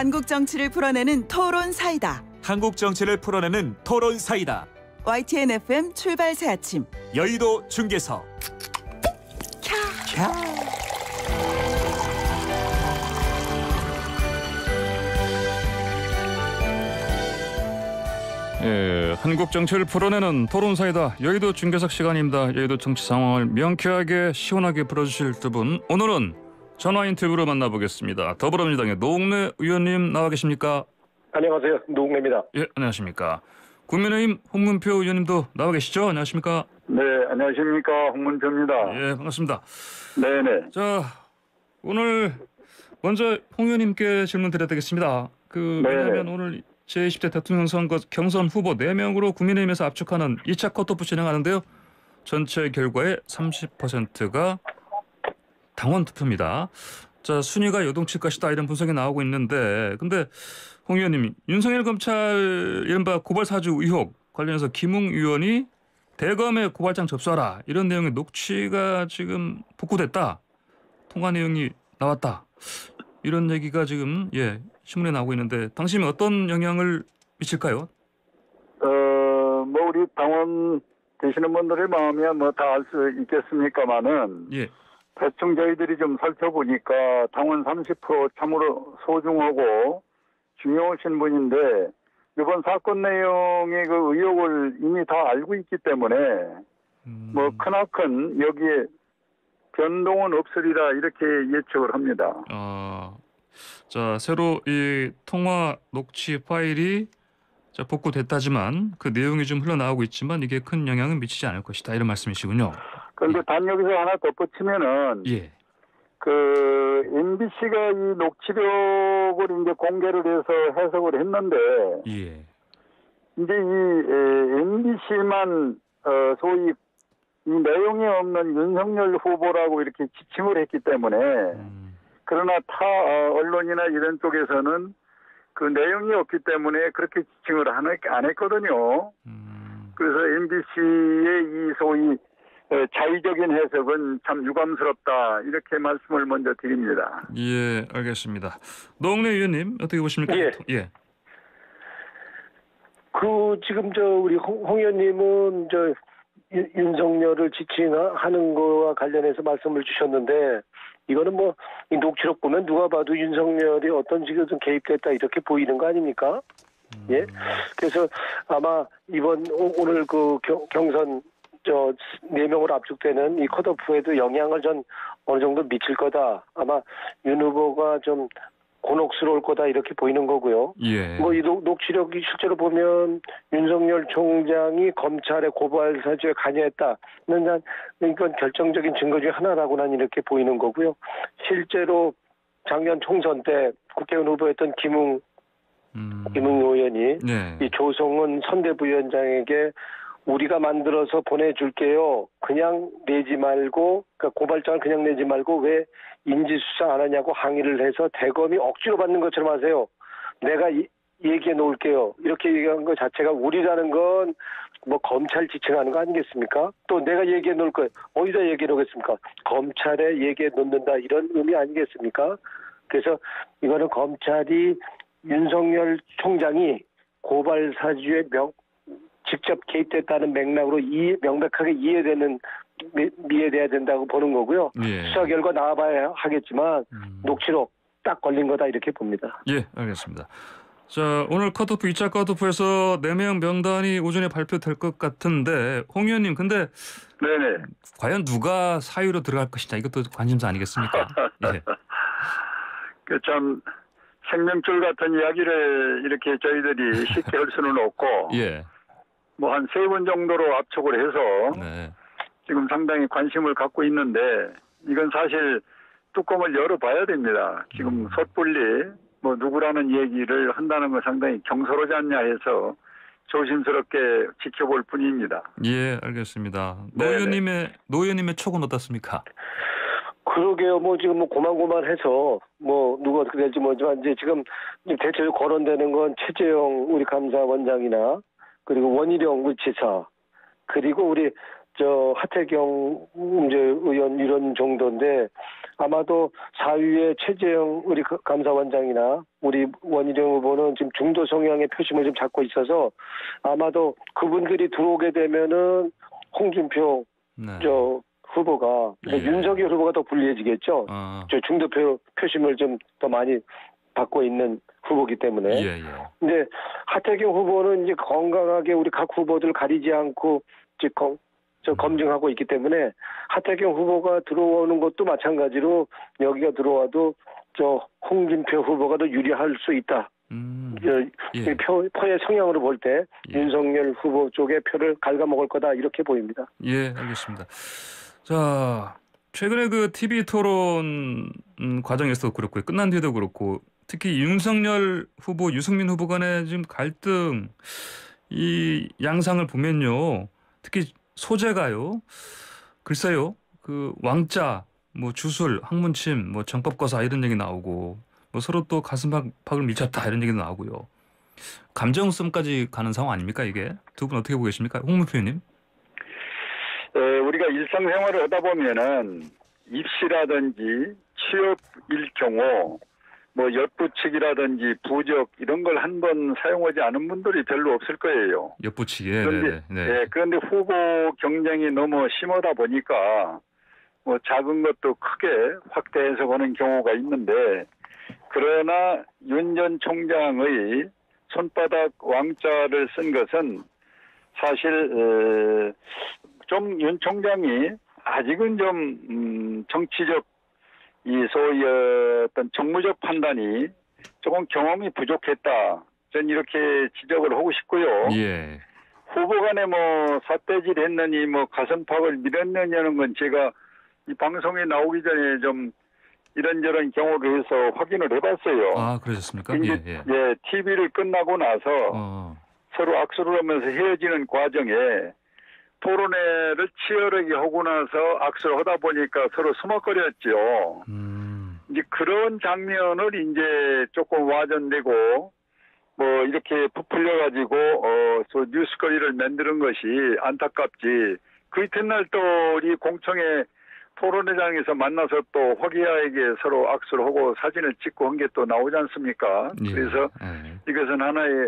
한국 정치를 풀어내는 토론 사이다. 한국 정치를 풀어내는 토론 사이다. YTN FM 출발 새 아침. 여의도 중계석. 캬. 예, 한국 정치를 풀어내는 토론 사이다. 여의도 중계석 시간입니다. 여의도 정치 상황을 명쾌하게 시원하게 풀어주실 두 분. 오늘은 전화 인터뷰로 만나보겠습니다. 더불어민주당의 노웅래 의원님 나와 계십니까? 안녕하세요. 노웅래입니다. 예, 안녕하십니까. 국민의힘 홍문표 의원님도 나와 계시죠? 안녕하십니까? 네, 안녕하십니까. 홍문표입니다. 예, 반갑습니다. 네네. 자, 오늘 먼저 홍 의원님께 질문 드려야 되겠습니다. 왜냐하면 오늘 제20대 대통령 선거 경선 후보 4명으로 국민의힘에서 압축하는 2차 컷오프 진행하는데요. 전체 결과의 30%가 당원 투표입니다. 자, 순위가 요동칠 것이다 이런 분석이 나오고 있는데, 근데 홍 의원님, 윤석열 검찰 이른바 고발 사주 의혹 관련해서 김웅 의원이 대검에 고발장 접수하라 이런 내용의 녹취가 지금 복구됐다, 통화 내용이 나왔다, 이런 얘기가 지금 신문에 나오고 있는데, 당신은 어떤 영향을 미칠까요? 우리 당원 되시는 분들의 마음이야 다 알 수 있겠습니까만은, 대충 저희들이 좀 살펴보니까 당원 30% 참으로 소중하고 중요하신 분인데, 이번 사건 내용의 그 의혹을 이미 다 알고 있기 때문에 크나큰 여기에 변동은 없으리라 이렇게 예측을 합니다. 자, 새로 이 통화 녹취 파일이 복구됐다지만 그 내용이 좀 흘러나오고 있지만 이게 큰 영향은 미치지 않을 것이다 이런 말씀이시군요. 그런데 단 여기서 하나 덧붙이면은 MBC가 이 녹취록을 이제 공개를 해서 해석을 했는데 이제 이 MBC만 소위 이 내용이 없는 윤석열 후보라고 이렇게 지칭을 했기 때문에 그러나 타 언론이나 이런 쪽에서는 그 내용이 없기 때문에 그렇게 지칭을 안 했거든요. 그래서 MBC의 이 소위 자의적인 해석은 참 유감스럽다 이렇게 말씀을 먼저 드립니다. 예, 알겠습니다. 노웅래 의원님 어떻게 보십니까? 지금 우리 홍 의원님은 윤석열을 지칭하는 거와 관련해서 말씀을 주셨는데, 이거는 이 녹취록 보면 누가 봐도 윤석열이 어떤 식으로 개입됐다 이렇게 보이는 거 아닙니까? 예. 그래서 아마 오늘 경선 4명으로 압축되는 이 컷오프에도 영향을 어느 정도 미칠 거다. 아마 윤 후보가 좀 곤혹스러울 거다 이렇게 보이는 거고요. 이 녹취록이 실제로 보면 윤석열 총장이 검찰의 고발 사주에 관여했다는 이건 결정적인 증거 중 하나라고 난 이렇게 보이는 거고요. 실제로 작년 총선 때 국회의원 후보였던 김웅 의원이 이 조성은 선대부위원장에게 우리가 만들어서 보내줄게요. 그냥 내지 말고, 그러니까 고발장을 그냥 내지 말고 왜 인지수사 안 하냐고 항의를 해서 대검이 억지로 받는 것처럼 하세요. 내가 얘기해 놓을게요. 이렇게 얘기한 것 자체가 우리라는 건 검찰 지칭하는 거 아니겠습니까? 또 내가 얘기해 놓을 거예요. 어디다 얘기해 놓겠습니까? 검찰에 얘기해 놓는다 이런 의미 아니겠습니까? 그래서 이거는 검찰이 윤석열 총장이 고발 사주에 직접 개입됐다는 맥락으로 명백하게 이해돼야 된다고 보는 거고요. 수사 결과 나와봐야 하겠지만 녹취록 딱 걸린 거다 이렇게 봅니다. 예, 알겠습니다. 자, 오늘 컷오프 2차 컷오프에서 4명 명단이 오전에 발표될 것 같은데, 홍 의원님, 근데 과연 누가 사유로 들어갈 것이냐, 이것도 관심사 아니겠습니까? 참 생명줄 같은 이야기를 이렇게 저희들이 쉽게 할 수는 없고 한 3번 정도로 압축을 해서 지금 상당히 관심을 갖고 있는데, 이건 사실 뚜껑을 열어봐야 됩니다. 지금 섣불리 누구라는 얘기를 한다는 건 상당히 경솔하지 않냐 해서 조심스럽게 지켜볼 뿐입니다. 예, 알겠습니다. 노 의원님의 촉은 어떻습니까? 그러게요. 지금 고만고만해서 누가 어떻게 될지 모르지만 이제 지금 대체로 거론되는 건 최재형 우리 감사원장이나 그리고 원희룡 우리 지사, 그리고 우리 하태경 의원 이런 정도인데, 아마도 4위의 최재형 우리 감사원장이나 우리 원희룡 후보는 지금 중도 성향의 표심을 좀 잡고 있어서 아마도 그분들이 들어오게 되면은 홍준표 네. 후보가 그러니까 예. 윤석열 후보가 더 불리해지겠죠. 저 중도 표심을 좀 더 많이 받고 있는 후보기 때문에. 예, 예. 근데 하태경 후보는 이제 건강하게 우리 각 후보들 가리지 않고 이제 검증하고 있기 때문에 하태경 후보가 들어오는 것도 마찬가지로 여기가 들어와도 홍준표 후보가 더 유리할 수 있다. 예. 표의 성향으로 볼 때 예. 윤석열 후보 쪽에 표를 갉아먹을 거다 이렇게 보입니다. 예, 알겠습니다. 자, 최근에 그 TV 토론 과정에서도 그렇고 끝난 뒤에도 그렇고 특히 윤석열 후보, 유승민 후보 간의 지금 갈등 이 양상을 보면요. 특히 소재가요. 글쎄요. 그 왕자, 뭐 주술, 학문침, 뭐 정법거사 이런 얘기 나오고 뭐 서로 또 가슴팍을 밀쳤다 이런 얘기도 나오고요. 감정싸움까지 가는 상황 아닙니까 이게? 두 분 어떻게 보고 계십니까? 홍문표 의원님. 우리가 일상생활을 하다 보면은 입시라든지 취업일 경우 뭐 엿붙이기라든지 부적 이런 걸 한 번 사용하지 않은 분들이 별로 없을 거예요. 엿붙이기. 그런데, 네. 그런데 후보 경쟁이 너무 심하다 보니까 뭐 작은 것도 크게 확대해서 보는 경우가 있는데 그러나 윤 전 총장의 손바닥 왕자를 쓴 것은 사실 좀 윤 총장이 아직은 좀 정치적 이 소위 어떤 정무적 판단이 조금 경험이 부족했다. 전 이렇게 지적을 하고 싶고요. 예. 후보 간에 뭐 삿대질 했느니 뭐 가슴팍을 밀었느냐는 건 제가 이 방송에 나오기 전에 좀 이런저런 경우를 해서 확인을 해봤어요. 아, 그러셨습니까? 이제 예. TV를 끝나고 나서 서로 악수를 하면서 헤어지는 과정에 토론회를 치열하게 하고 나서 악수를 하다 보니까 서로 수먹거렸죠. 이제 그런 장면을 이제 조금 와전되고 뭐 이렇게 부풀려가지고 뉴스거리를 만드는 것이 안타깝지. 그 이튿날 또 우리 공청회 토론회장에서 만나서 또 화기애애하게 서로 악수를 하고 사진을 찍고 한 게 또 나오지 않습니까? 예. 그래서 이것은 하나의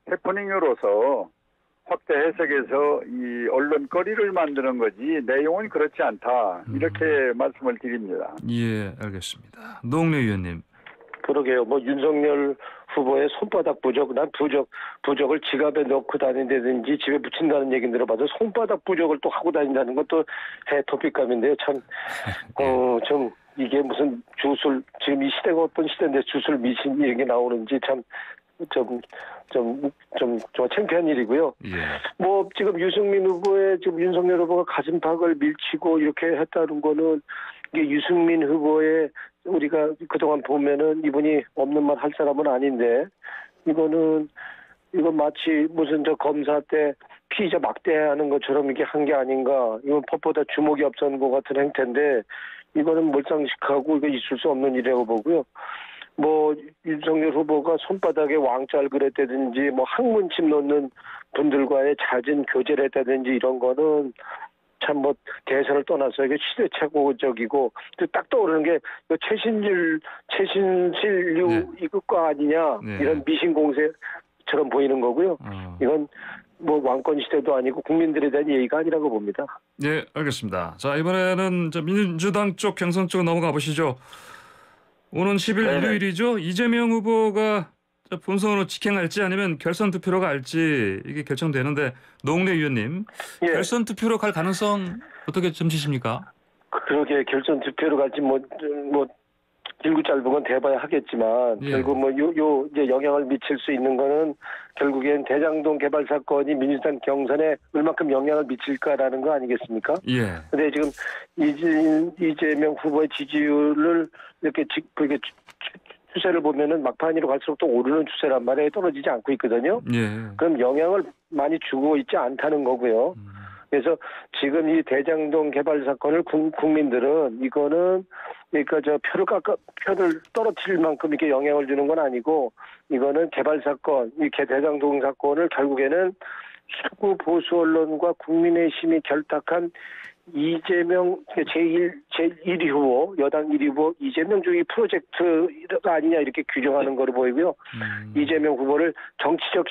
해프닝으로서 확대 해석해서 이 언론거리를 만드는 거지 내용은 그렇지 않다. 이렇게 말씀을 드립니다. 예, 알겠습니다. 노웅래 의원님. 그러게요. 뭐 윤석열 후보의 손바닥 부적, 난 부적을 지갑에 넣고 다닌다든지 집에 붙인다는 얘기 들어봐도 손바닥 부적을 또 하고 다닌다는 것도 토픽감인데요. 참, 좀 이게 무슨 주술, 지금 이 시대가 어떤 시대인데 주술 미신 얘기 나오는지 참, 좀 창피한 일이고요. 예. 뭐 지금 유승민 후보의 지금 윤석열 후보가 가슴팍을 밀치고 이렇게 했다는 거는 이게 유승민 후보의 우리가 그동안 보면은 이분이 없는 말 할 사람은 아닌데 이건 마치 무슨 검사 때 피의자 막대하는 것처럼 이게 한 게 아닌가. 이건 법보다 주목이 앞선 것 같은 행태인데 이거는 몰상식하고 이거 있을 수 없는 일이라고 보고요. 뭐 윤석열 후보가 손바닥에 왕자를 그렸다든지 뭐 학문침 놓는 분들과의 잦은 교제를 했다든지 이런 거는 참 뭐 대선을 떠나서 이게 시대착오적이고 딱 떠오르는 게 최신실류 이것과 아니냐 이런 미신 공세처럼 보이는 거고요. 이건 뭐 왕권 시대도 아니고 국민들에 대한 예의가 아니라고 봅니다. 네, 알겠습니다. 자, 이번에는 민주당 쪽 경선 쪽 넘어가 보시죠. 오는 10일 일요일이죠. 이재명 후보가 본선으로 직행할지 아니면 결선 투표로 갈지 이게 결정되는데 노웅래 의원님 결선 투표로 갈 가능성 어떻게 점치십니까? 그러게 결선 투표로 갈지 뭐 길고 짧은 건 대봐야 하겠지만 결국 뭐 이제 영향을 미칠 수 있는 거는 결국엔 대장동 개발 사건이 민주당 경선에 얼마큼 영향을 미칠까라는 거 아니겠습니까? 예. 근데 지금 이재명 후보의 지지율을 이렇게 추세를 보면은 막판으로 갈수록 또 오르는 추세란 말이에요. 떨어지지 않고 있거든요. 예. 그럼 영향을 많이 주고 있지 않다는 거고요. 그래서 지금 이 대장동 개발 사건을 국민들은 이거는 그러니까 표를 떨어뜨릴 만큼 이렇게 영향을 주는 건 아니고 이거는 개발 사건, 이 대장동 사건을 결국에는 수구 보수 언론과 국민의힘이 결탁한 이재명 제1위 후보, 여당 1위 후보 이재명 중위 프로젝트가 아니냐 이렇게 규정하는 거로 보이고요. 이재명 후보를 정치적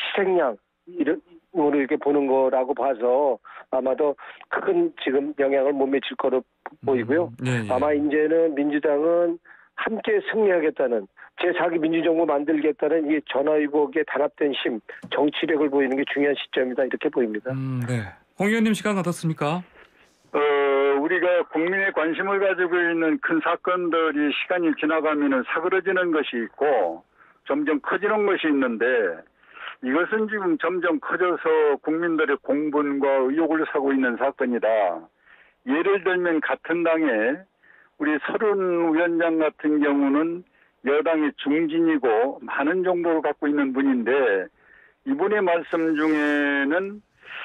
희생양으로 이렇게 보는 거라고 봐서 아마도 큰 지금 영향을 못 미칠 거로 보이고요. 예. 아마 이제는 민주당은 함께 승리하겠다는 제4기 민주정부 만들겠다는 이 전화위복에 단합된 힘, 정치력을 보이는 게 중요한 시점이다 이렇게 보입니다. 네. 홍 의원님 시간 어떻습니까? 우리가 국민의 관심을 가지고 있는 큰 사건들이 시간이 지나가면은 사그러지는 것이 있고 점점 커지는 것이 있는데 이것은 지금 점점 커져서 국민들의 공분과 의혹을 사고 있는 사건이다. 예를 들면 같은 당에 우리 서른 위원장 같은 경우는 여당의 중진이고 많은 정보를 갖고 있는 분인데 이분의 말씀 중에는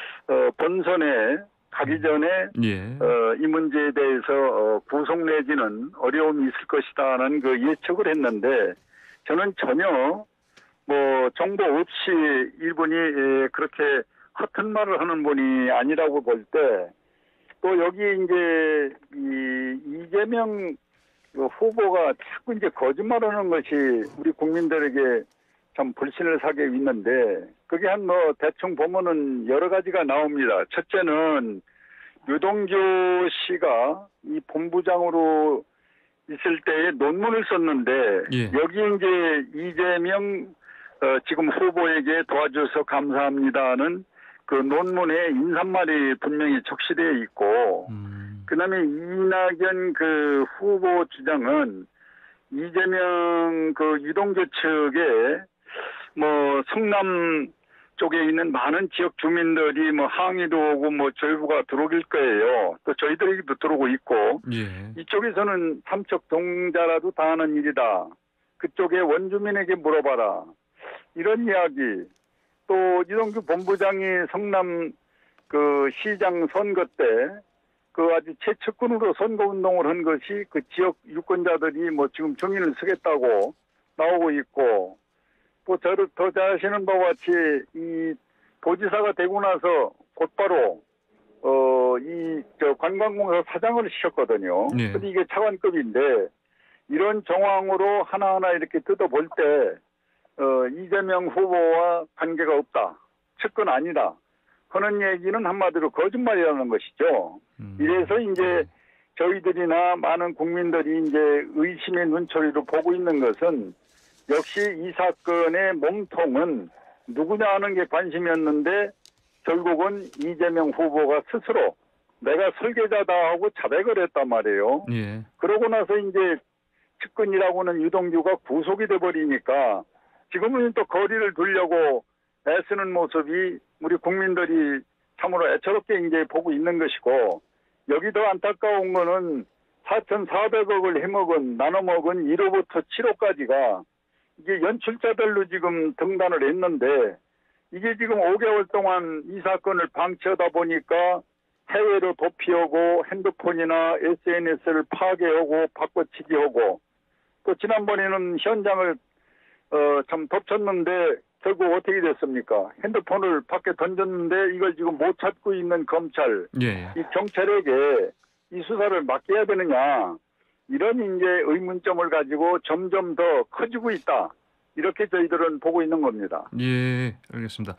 본선에 가기 전에 예. 이 문제에 대해서 구속 내지는 어려움이 있을 것이다라는 그 예측을 했는데 저는 전혀 뭐 정보 없이 이분이 그렇게 허튼 말을 하는 분이 아니라고 볼 때 또 여기 이제 이재명 후보가 자꾸 이제 거짓말하는 것이 우리 국민들에게 참 불신을 사게 있는데 그게 한 뭐 대충 보면은 여러 가지가 나옵니다. 첫째는 유동규 씨가 이 본부장으로 있을 때에 논문을 썼는데 예. 여기 이제 이재명 지금 후보에게 도와줘서 감사합니다는 그 논문에 인사말이 분명히 적시되어 있고 그다음에 이낙연 그 후보 주장은 이재명 그 유동규 측에 뭐 성남 쪽에 있는 많은 지역 주민들이 뭐 항의도 오고 뭐 절부가 들어올 거예요. 또 저희들에게도 들어오고 있고 예. 이쪽에서는 삼척 동자라도 다 하는 일이다. 그쪽에 원주민에게 물어봐라. 이런 이야기. 또 유동규 본부장이 성남 그 시장 선거 때 그 아주 최측근으로 선거 운동을 한 것이 그 지역 유권자들이 뭐 지금 정의를 쓰겠다고 나오고 있고 또 저를 더 잘 아시는 바와 같이 이 도지사가 되고 나서 곧바로 이 저 관광공사 사장을 시켰거든요. 네. 근데 이게 차관급인데 이런 정황으로 하나하나 이렇게 뜯어볼 때 이재명 후보와 관계가 없다. 측근 아니다. 하는 얘기는 한마디로 거짓말이라는 것이죠. 이래서 이제 저희들이나 많은 국민들이 이제 의심의 눈초리로 보고 있는 것은 역시 이 사건의 몸통은 누구냐 하는 게 관심이었는데 결국은 이재명 후보가 스스로 내가 설계자다 하고 자백을 했단 말이에요. 예. 그러고 나서 이제 측근이라고는 유동규가 구속이 돼버리니까 지금은 또 거리를 두려고 애쓰는 모습이 우리 국민들이 참으로 애처롭게 이제 보고 있는 것이고 여기 더 안타까운 거는 4,400억을 해먹은 나눠먹은 1호부터 7호까지가 이게 연출자들로 지금 등단을 했는데 이게 지금 5개월 동안 이 사건을 방치하다 보니까 해외로 도피하고 핸드폰이나 SNS를 파괴하고 바꿔치기하고 또 지난번에는 현장을 참 덮쳤는데 결국 어떻게 됐습니까? 핸드폰을 밖에 던졌는데 이걸 지금 못 찾고 있는 검찰, 예. 이 경찰에게 이 수사를 맡겨야 되느냐 이런 이제 의문점을 가지고 점점 더 커지고 있다. 이렇게 저희들은 보고 있는 겁니다. 예, 알겠습니다.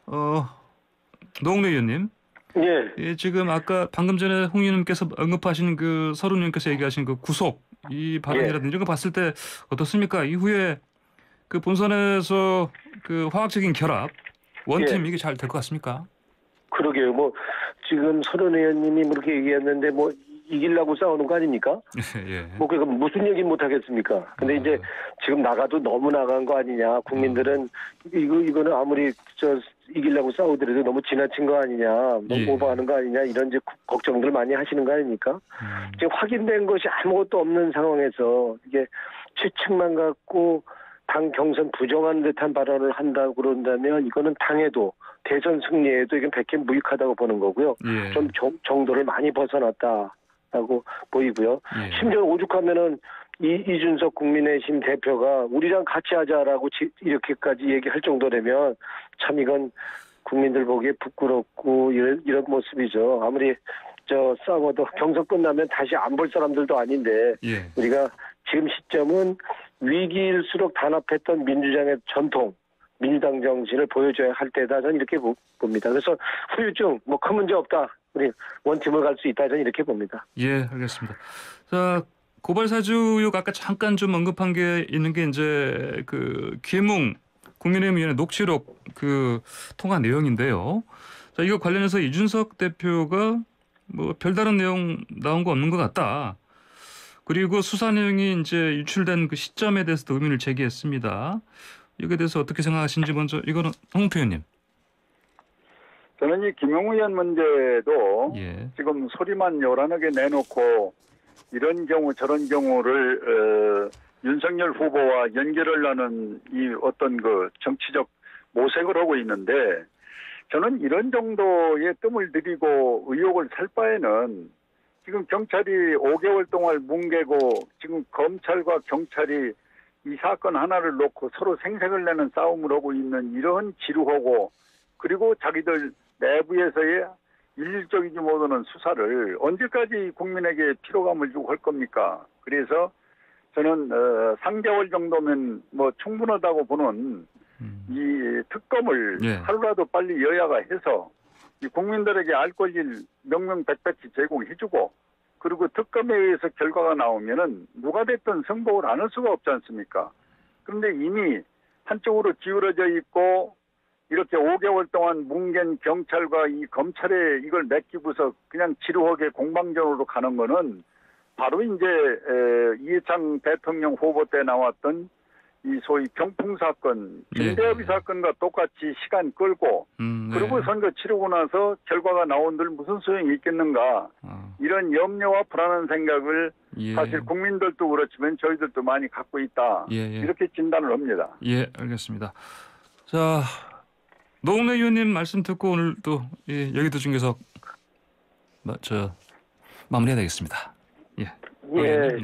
노웅래 의원님. 예. 예, 지금 아까 방금 전에 홍 의원님께서 언급하신 그 서른 의원께서 얘기하신 그 구속 이 발언이라든지 이런 거 봤을 때 어떻습니까? 이후에 그 본선에서 그 화학적인 결합 원팀 이게 잘 될 것 같습니까? 그러게요. 뭐 지금 서른 의원님이 그렇게 얘기했는데 뭐 이기려고 싸우는 거 아닙니까? 예. 뭐 그러니까 무슨 얘기 못 하겠습니까? 근데 이제 지금 나가도 너무 나간 거 아니냐? 국민들은 이거는 아무리 이기려고 싸우더라도 너무 지나친 거 아니냐? 너무 오버하는 거 아니냐? 이런 이제 걱정들 많이 하시는 거 아닙니까? 지금 확인된 것이 아무것도 없는 상황에서 이게 추측만 갖고 당 경선 부정한 듯한 발언을 한다고 그런다면 이거는 당에도 대선 승리에도 이건 백해무익하다고 보는 거고요. 예. 좀 정도를 많이 벗어났다라고 보이고요. 예. 심지어 오죽하면은 이준석 국민의힘 대표가 우리랑 같이 하자라고 이렇게까지 얘기할 정도라면 참 이건 국민들 보기에 부끄럽고 이런 모습이죠. 아무리 싸워도 경선 끝나면 다시 안 볼 사람들도 아닌데 예. 우리가 지금 시점은 위기일수록 단합했던 민주당의 전통, 민주당 정신을 보여줘야 할 때다. 저는 이렇게 봅니다. 그래서 후유증 뭐 큰 문제 없다. 우리 원팀을 갈 수 있다. 저는 이렇게 봅니다. 예, 알겠습니다. 자, 고발 사주 의혹 아까 잠깐 좀 언급한 게 있는 게 이제 그 김웅 국민의힘 의원의 녹취록 그 통화 내용인데요. 자, 이거 관련해서 이준석 대표가 뭐 별다른 내용 나온 거 없는 것 같다. 그리고 수사 내용이 이제 유출된 그 시점에 대해서도 의문을 제기했습니다. 이거에 대해서 어떻게 생각하시는지 먼저 이거는 홍문표 의원님. 저는 이 김용 의원 문제도 예. 지금 소리만 요란하게 내놓고 이런 경우 저런 경우를 윤석열 후보와 연결을 하는 이 어떤 그 정치적 모색을 하고 있는데 저는 이런 정도의 뜸을 들이고 의혹을 살 바에는 지금 경찰이 5개월 동안 뭉개고 지금 검찰과 경찰이 이 사건 하나를 놓고 서로 생색을 내는 싸움을 하고 있는 이런 지루하고 그리고 자기들 내부에서의 일률적이지 못하는 수사를 언제까지 국민에게 피로감을 주고 할 겁니까? 그래서 저는 3개월 정도면 뭐 충분하다고 보는 이 특검을 예. 하루라도 빨리 여야가 해서 이 국민들에게 알 권리를 명명백백히 제공해주고 그리고 특검에 의해서 결과가 나오면은 누가 됐든 승복을 안 할 수가 없지 않습니까? 그런데 이미 한쪽으로 기울어져 있고 이렇게 5개월 동안 뭉갠 경찰과 이 검찰에 이걸 맡기고서 그냥 지루하게 공방전으로 가는 거는 바로 이제 이해창 대통령 후보 때 나왔던 이 소위 병풍 사건, 김대엽이 사건과 똑같이 시간 끌고 네. 그리고 선거 치르고 나서 결과가 나온들 무슨 소용이 있겠는가 이런 염려와 불안한 생각을 예. 사실 국민들도 그렇지만 저희들도 많이 갖고 있다. 예. 이렇게 진단을 합니다. 예, 알겠습니다. 자, 노웅래 의원님 말씀 듣고 오늘 또 여의도 중계석 마무리해야 되겠습니다. 예. 예,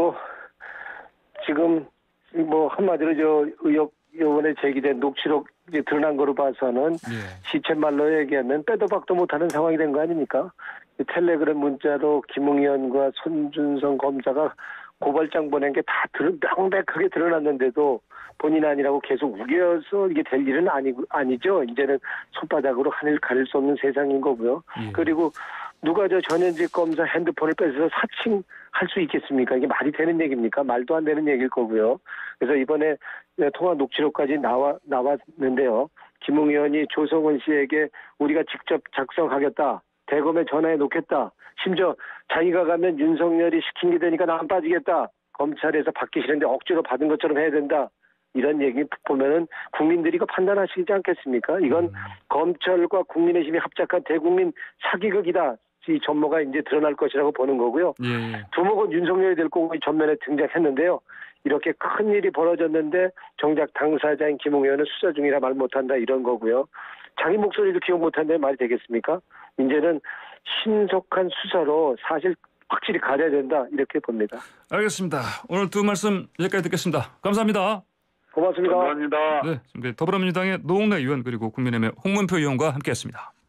지금 뭐 한마디로 의혹 요번에 제기된 녹취록 이제 드러난 거로 봐서는 시쳇말로 얘기하면 빼도 박도 못하는 상황이 된 거 아닙니까? 텔레그램 문자로 김웅 의원과 손준성 검사가 고발장 보낸 게 다 명백하게 드러났는데도 본인 아니라고 계속 우겨서 이게 될 일은 아니죠. 이제는 손바닥으로 하늘 가릴 수 없는 세상인 거고요. 그리고 누가 전현직 검사 핸드폰을 뺏어서 사칭할 수 있겠습니까? 이게 말이 되는 얘기입니까? 말도 안 되는 얘기일 거고요. 그래서 이번에 통화 녹취록까지 나왔는데요. 김웅 의원이 조성은 씨에게 우리가 직접 작성하겠다. 대검에 전화해 놓겠다. 심지어 자기가 가면 윤석열이 시킨 게 되니까 나 안 빠지겠다. 검찰에서 받기 싫은데 억지로 받은 것처럼 해야 된다. 이런 얘기 보면은 국민들이 이거 판단하시지 않겠습니까? 이건 검찰과 국민의힘이 합작한 대국민 사기극이다. 이 전모가 이제 드러날 것이라고 보는 거고요. 두목은 윤석열이 될 거고 전면에 등장했는데요. 이렇게 큰 일이 벌어졌는데 정작 당사자인 김웅 의원은 수사 중이라 말 못한다 이런 거고요. 자기 목소리도 기억 못한다는 말이 되겠습니까? 이제는 신속한 수사로 사실 확실히 가려야 된다 이렇게 봅니다. 알겠습니다. 오늘 두 말씀 여기까지 듣겠습니다. 감사합니다. 고맙습니다. 감사합니다. 네, 더불어민주당의 노웅래 의원 그리고 국민의힘의 홍문표 의원과 함께했습니다.